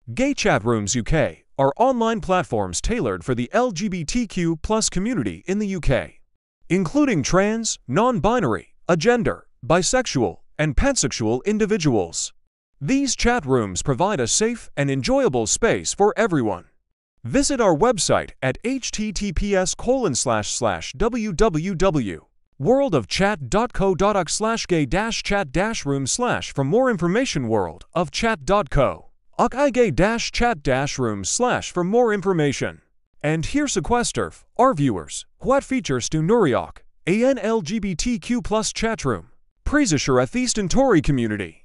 Gay chat rooms UK are online platforms tailored for the LGBTQ+ community in the UK, including trans, non-binary, agender, bisexual, and pansexual individuals. These chat rooms provide a safe and enjoyable space for everyone. Visit our website at https://www.worldofchat.co.uk/gay-chat-room/ for more information. worldofchat.co. uk-chat-room/ for more information. And here's a question for our viewers. What features do Nuriok, an LGBTQ+ chatroom, presenter at the Tory community?